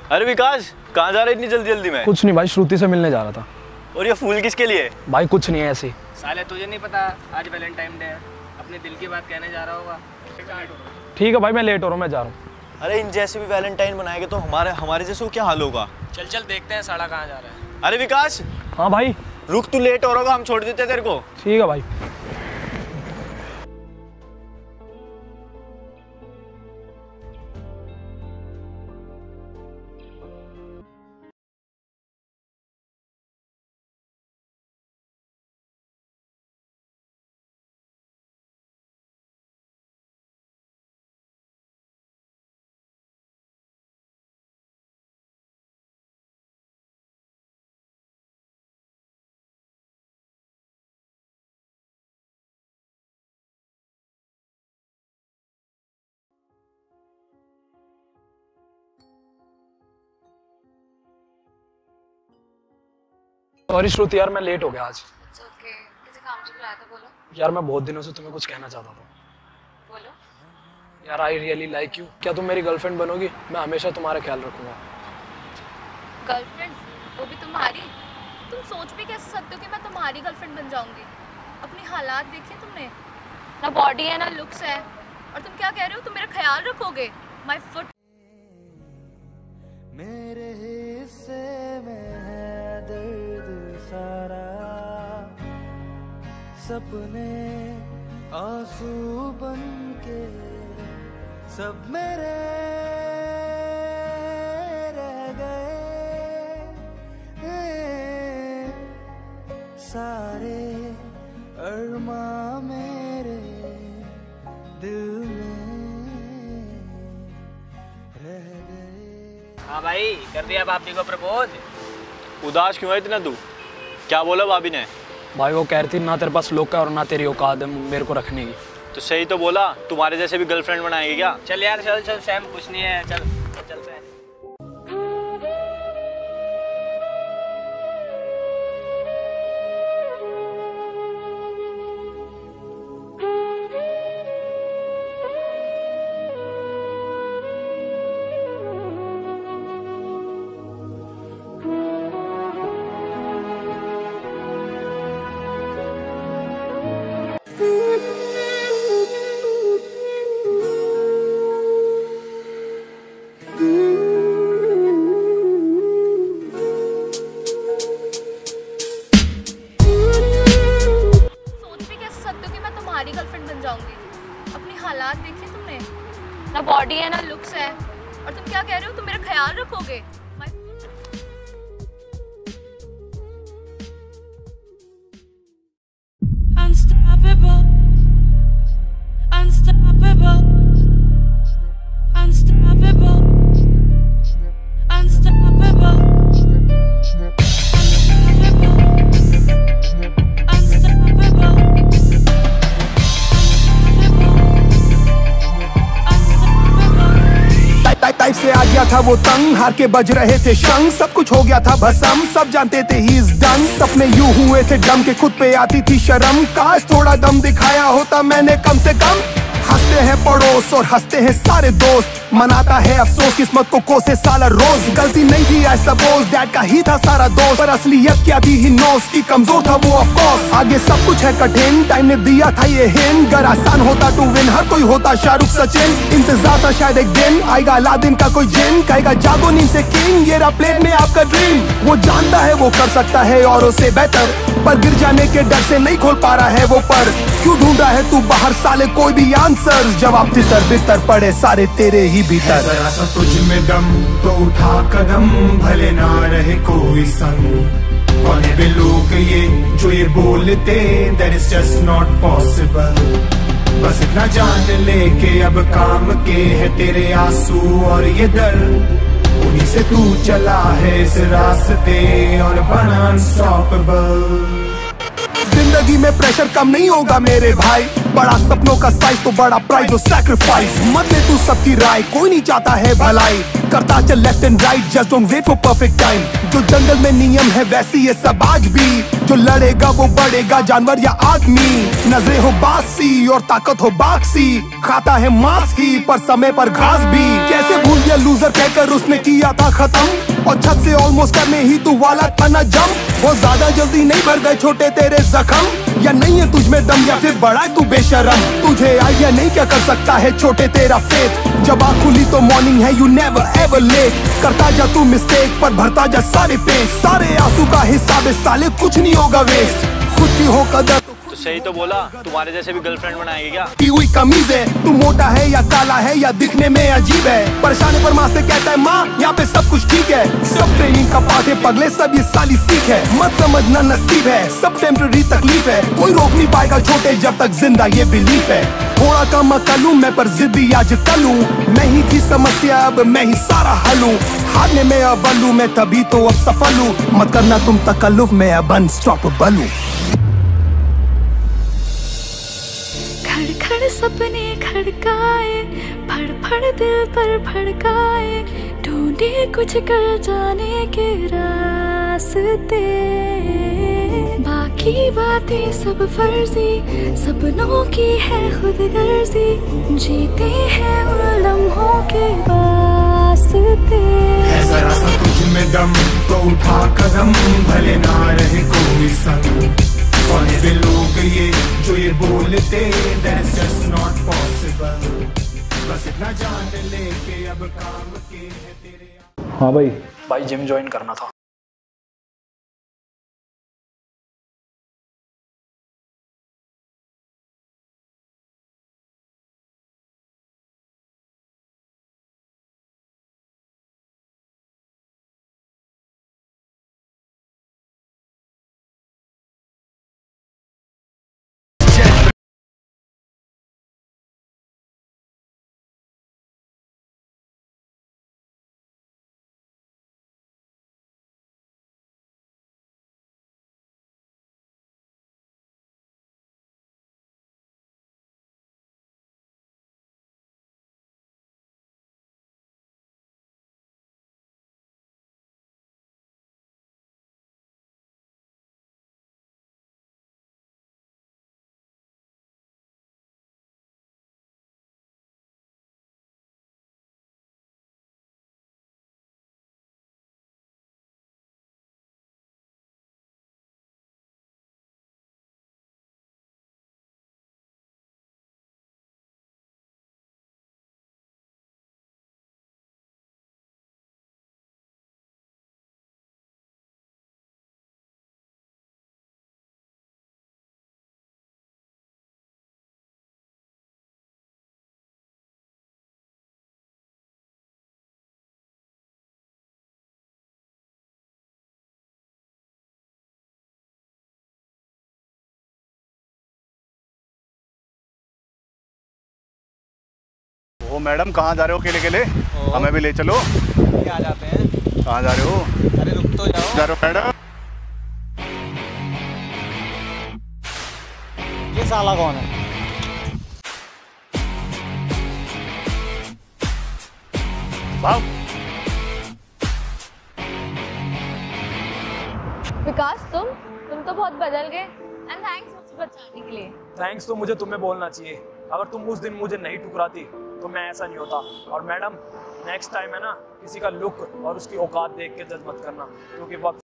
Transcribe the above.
अरे विकास, कहाँ जा रहे इतनी जल्दी जल्दी में? कुछ नहीं भाई, श्रुति से मिलने जा रहा था। और ये फूल किसके लिए? भाई कुछ नहीं है ऐसे। साले तुझे नहीं पता आज वैलेंटाइन डे है, अपने दिल की बात कहने जा रहा होगा। ठीक है भाई, मैं लेट हो रहा हूँ, मैं जा रहा हूँ। अरे इन जैसे भी वैलेंटाइन बनाएंगे तो हमारे जैसे को क्या हाल होगा? चल चल देखते हैं साला कहाँ जा रहा है। अरे विकास, हाँ भाई रुक, तू लेट हो रहा होगा, हम छोड़ देते हैं तेरे को। ठीक है भाई। सॉरी श्रुति यार, मैं लेट हो गया आज। ओके, किसी काम से बुलाया था? बोलो। यार मैं बहुत दिनों से तुम्हें कुछ कहना चाहता था। बोलो। यार आई रियली लाइक यू। क्या तुम मेरी गर्लफ्रेंड बनोगी? मैं हमेशा तुम्हारा ख्याल रखूंगा। गर्लफ्रेंड? वो भी तुम्हारी? तुम सोच भी कैसे सकते हो कि मैं तुम्हारी गर्लफ्रेंड बन जाऊंगी? अपनी हालात देखिए तुमने, ना बॉडी है ना लुक्स है, और तुम क्या कह रहे हो तुम मेरा ख्याल रखोगे? My foot. मेरे हिस्से में है दर्द सारा, सपने आंसू बन के सब मेरे रह गए, सारे अरमा मेरे दिल में रह गए। हाँ भाई, कर दिया भाभी को प्रपोज। उदास क्यों है इतना तू? क्या बोला भाभी ने? भाई वो कह रही थी ना तेरे पास लोग का और ना तेरी औकात है मेरे को रखने की। तो सही तो बोला, तुम्हारे जैसे भी गर्लफ्रेंड बनाएगी क्या? चल यार, चल चल सैम, कुछ नहीं है, चल चलते हैं। तुम्हारी गर्लफ्रेंड बन जाऊंगी? अपनी हालात देखिए तुमने, ना बॉडी है ना लुक्स है, और तुम क्या कह रहे हो तुम मेरा ख्याल रखोगे? Unstoppable, unstoppable, unstoppable, unstoppable, type से आ गया था वो तंग, हार के बज रहे थे शंख, सब कुछ हो गया था भसम, सब जानते थे ही इज डन। सपने यूं हुए थे डम के खुद पे आती थी शर्म, काश थोड़ा दम दिखाया होता मैंने कम से कम। हंसते हैं पड़ोस और हंसते हैं सारे दोस्त, मनाता है अफसोस किस्मत को कोसे साला रोज। गलती नहीं थी आई सपोज, डैड का ही था सारा दोस्त, पर असलियत क्या थी ही नोस की कमजोर था वो ऑफ कोर्स। आगे सब कुछ है कठिन, टाइम ने दिया था ये हिंट, अगर आसान होता टू विन हर कोई होता शाहरुख सचिन। इंतजार था शायद एक दिन आएगा अलादीन का कोई जिन, कहेगा जागो नींद से किंग, ये रहा प्लेट में आपका ड्रीम। वो जानता है वो कर सकता है औरों से बेहतर, पर गिर जाने के डर से नहीं खोल पा रहा है वो पर। क्यों ढूंढ रहा है तू बाहर साले कोई भी आंसर, जवाब तितर बितर पड़े सारे तेरे ही भीतर। जरा सा तुझ में दम तो उठा कदम, भले ना रहे कोई संग। कौन है वे लोग ये जो ये बोलते, that is just not possible। बस इतना जान ले के अब काम के है तेरे आंसू और ये दर्द, उन्हीं से तू चला है इस रास्ते और बना अनस्टॉपेबल। जिंदगी में प्रेशर कम नहीं होगा मेरे भाई, बड़ा सपनों का साइज तो बड़ा प्राइज और सैक्रिफाइस। मत ले तू सबकी राय, कोई नहीं चाहता है भलाई, करता चल left and right, just don't wait for perfect time. जो जंगल में नियम है वैसी ये सब आज भी, जो लड़ेगा वो बढ़ेगा, जानवर या आदमी। नजरें हो बासी और ताकत हो बाक्सी, खाता है मांस ही पर समय पर घास भी। कैसे भूल गया लूजर कहकर उसने किया था खत्म, और छत से ऑलमोस्ट करने ही तू वाला था ना जम। वो ज्यादा जल्दी नहीं भर गए छोटे तेरे जख्म, या नहीं है तुझ में दम या फिर बड़ा है तू बेशरम। तुझे आइडिया नहीं क्या कर सकता है छोटे तेरा फेथ, जब आँख खुली तो मॉर्निंग है, यू नेवर एवर लेट। करता जा तू मिस्टेक पर भरता जा सारे पेज, सारे आंसू का हिसाब है साले, कुछ नहीं होगा वेस्ट। खुद की हो कदर तो सही तो बोला, तुम्हारे जैसे भी गर्लफ्रेंड बनाएगी क्या? की हुई कमीज है, तू मोटा है या काला है या दिखने में अजीब है। परेशानी पर माँ से कहता है माँ यहाँ पे सब कुछ ठीक है, सब ट्रेनिंग का पार्ट है पगले, सब ये साली सीख है। मत समझना नसीब है, सब टेम्पररी तकलीफ है, कोई रोक नहीं पाएगा छोटे जब तक जिंदा ये बिलीफ है। थोड़ा कम अकल हूँ मैं पर जिद्दी आज कल हूँ, मैं ही थी समस्या अब मैं ही सारा हल हूँ। हारने में अव्वल हूँ मैं तभी तो अब सफल हूँ, मत करना तुम तकल्लुफ में अब अनस्टॉपेबल हूँ। खड़ सपने खड़काए, फड़ फड़ दिल पर भड़काए, ढूंढे कुछ कर जाने के रास्ते। बाकी बातें सब फर्जी, सपनों की है खुद गर्जी, जीते हैं उन लम्हों के वास्ते। है जरा सा तुझ में दम तो उठा कदम, भले ना रहे कोई संग। कौन है लोग ये जो ये बोलते, that is just not possible। बस इतना जान ले के अब काम के है तेरे। हाँ भाई जिम ज्वाइन करना था। ओ मैडम कहाँ जा रहे हो अकेले अकेले? हमें भी ले चलो। क्या जाते हैं? कहाँ जा रहे हो? अरे रुक तो जाओ। जा रहे हो मैडम? ये साला कौन है? भाग। विकास तुम तो बहुत बदल गए, एंड थैंक्स मुझे बचाने के लिए। थैंक्स तो मुझे तुम्हें बोलना चाहिए, अगर तुम उस दिन मुझे नहीं ठुकराती तो मैं ऐसा नहीं होता। और मैडम नेक्स्ट टाइम है ना, किसी का लुक और उसकी औकात देख के जज मत करना, क्योंकि वक्त